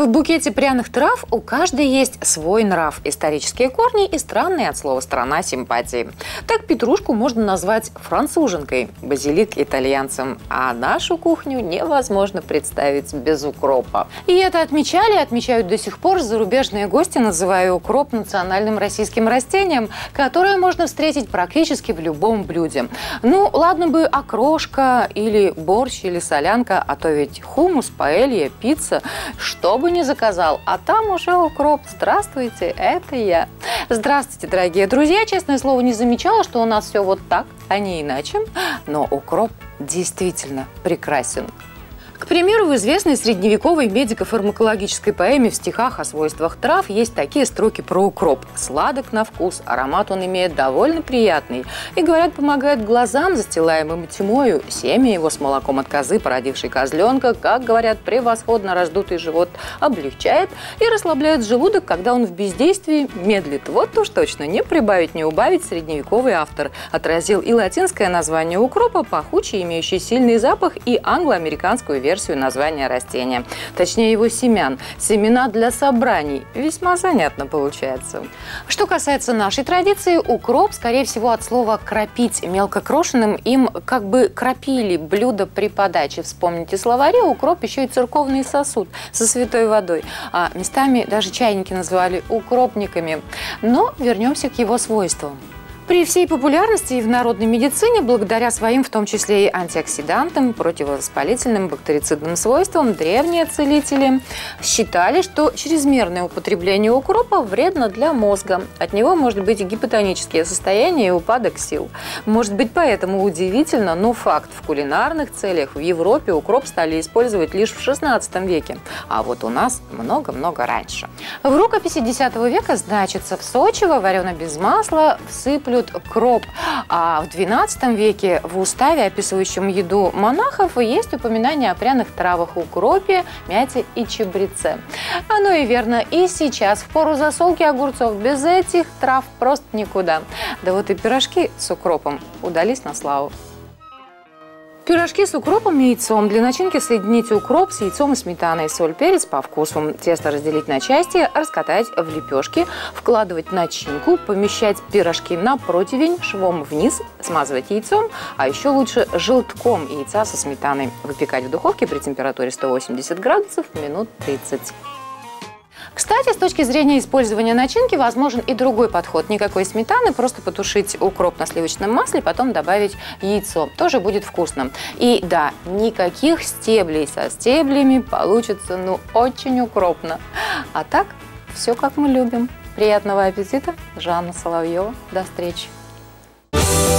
В букете пряных трав у каждой есть свой нрав, исторические корни и странные от слова «страна» симпатии. Так петрушку можно назвать француженкой, базилик – итальянцем, а нашу кухню невозможно представить без укропа. И это отмечали и отмечают до сих пор зарубежные гости, называя укроп национальным российским растением, которое можно встретить практически в любом блюде. Ну, ладно бы окрошка или борщ или солянка, а то ведь хумус, паэлья, пицца, что бы ни заказал, а там уже укроп. Здравствуйте, это я. Здравствуйте, дорогие друзья. Честное слово, не замечала, что у нас все вот так, а не иначе. Но укроп действительно прекрасен. К примеру, в известной средневековой медико-фармакологической поэме в стихах о свойствах трав есть такие строки про укроп. Сладок на вкус, аромат он имеет довольно приятный. И, говорят, помогает глазам, застилаемым тьмою, семя его с молоком от козы, породившей козленка, как, говорят, превосходно раздутый живот облегчает и расслабляет желудок, когда он в бездействии медлит. Вот уж точно, не прибавить, не убавить средневековый автор отразил и латинское название укропа, пахучий, имеющий сильный запах, и англо-американскую версию названия растения, точнее его семян. Семена для собраний. Весьма занятно получается. Что касается нашей традиции, укроп, скорее всего, от слова «кропить». Мелко крошенным им как бы кропили блюдо при подаче. Вспомните словари, укроп еще и церковный сосуд со святой водой. А местами даже чайники называли укропниками. Но вернемся к его свойствам. При всей популярности и в народной медицине, благодаря своим, в том числе и антиоксидантам, противовоспалительным, бактерицидным свойствам, древние целители считали, что чрезмерное употребление укропа вредно для мозга. От него может быть и гипотонические состояния, и упадок сил. Может быть, поэтому удивительно, но факт: в кулинарных целях в Европе укроп стали использовать лишь в XVI веке, а вот у нас много-много раньше. В рукописи X века значится: в Сочиво, варено без масла, всыплют кроп. А в XII веке в уставе, описывающем еду монахов, есть упоминание о пряных травах: укропе, мяте и чабреце. Оно и верно и сейчас, в пору засолки огурцов, без этих трав просто никуда. Да вот и пирожки с укропом удались на славу. Пирожки с укропом и яйцом. Для начинки соедините укроп с яйцом и сметаной, соль, перец по вкусу. Тесто разделить на части, раскатать в лепешки, вкладывать начинку, помещать пирожки на противень швом вниз, смазывать яйцом, а еще лучше желтком яйца со сметаной. Выпекать в духовке при температуре 180 градусов минут 30. Кстати, с точки зрения использования начинки возможен и другой подход. Никакой сметаны, просто потушить укроп на сливочном масле, потом добавить яйцо. Тоже будет вкусно. И да, никаких стеблей. Со стеблями получится очень укропно. А так, все как мы любим. Приятного аппетита. Жанна Соловьева. До встречи.